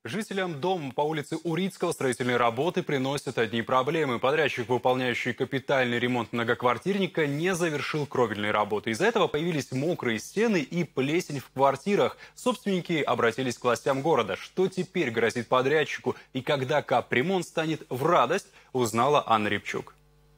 Жителям дома по улице Урицкого строительные работы приносят одни проблемы. Подрядчик, выполняющий капитальный ремонт многоквартирника, не завершил кровельные работы. Из-за этого появились мокрые стены и плесень в квартирах. Собственники обратились к властям города. Что теперь грозит подрядчику и когда капремонт станет в радость, узнала Анна Рябчук.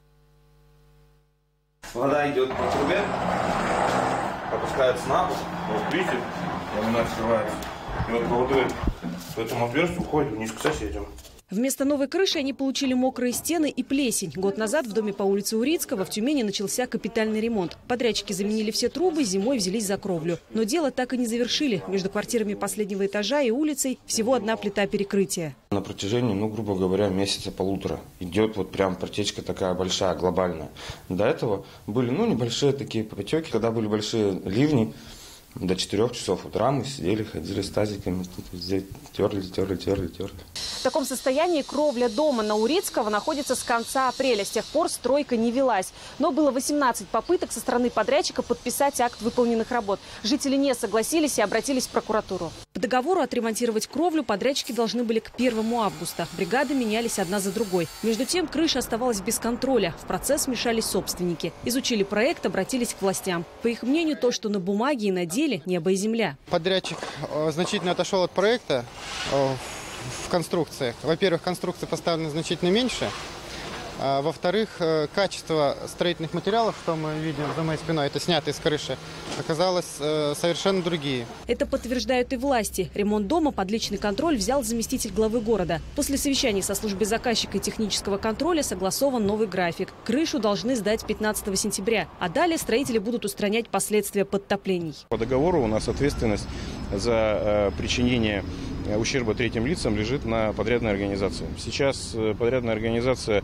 Вода идет по трубе, опускается на пол, вот видите, она открывается. И вот по водой по этому отверстию уходит вниз к соседям. Вместо новой крыши они получили мокрые стены и плесень. Год назад в доме по улице Урицкого в Тюмени начался капитальный ремонт. Подрядчики заменили все трубы, зимой взялись за кровлю. Но дело так и не завершили. Между квартирами последнего этажа и улицей всего одна плита перекрытия. На протяжении, грубо говоря, месяца-полутора идет вот прям протечка такая большая, глобальная. До этого были, небольшие такие потеки, когда были большие ливни. До 4 часов утра мы сидели, ходили с тазиками, везде терли. В таком состоянии кровля дома на Урицкого находится с конца апреля. С тех пор стройка не велась. Но было 18 попыток со стороны подрядчика подписать акт выполненных работ. Жители не согласились и обратились в прокуратуру. По договору отремонтировать кровлю подрядчики должны были к 1 августа. Бригады менялись одна за другой. Между тем крыша оставалась без контроля. В процесс вмешались собственники. Изучили проект, обратились к властям. По их мнению, то, что на бумаге и на деле, небо и земля. Подрядчик значительно отошел от проекта в конструкциях. Во-первых, конструкции поставлены значительно меньше. Во-вторых, качество строительных материалов, что мы видим за моей спиной, это снято из крыши, оказалось совершенно другие. Это подтверждают и власти. Ремонт дома под личный контроль взял заместитель главы города. После совещаний со службой заказчика и технического контроля согласован новый график. Крышу должны сдать 15 сентября, а далее строители будут устранять последствия подтоплений. По договору у нас ответственность за причинение ущерба третьим лицам лежит на подрядной организации. Сейчас подрядная организация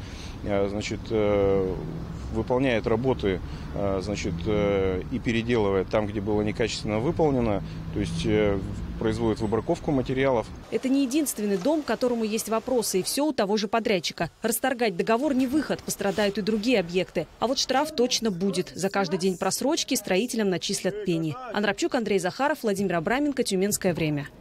выполняет работы и переделывает там, где было некачественно выполнено, то есть производит выбраковку материалов. Это не единственный дом, к которому есть вопросы, и все у того же подрядчика. Расторгать договор не выход, пострадают и другие объекты. А вот штраф точно будет. За каждый день просрочки строителям начислят пени. Анна Рябчук, Андрей Захаров, Владимир Абраменко, Тюменское время.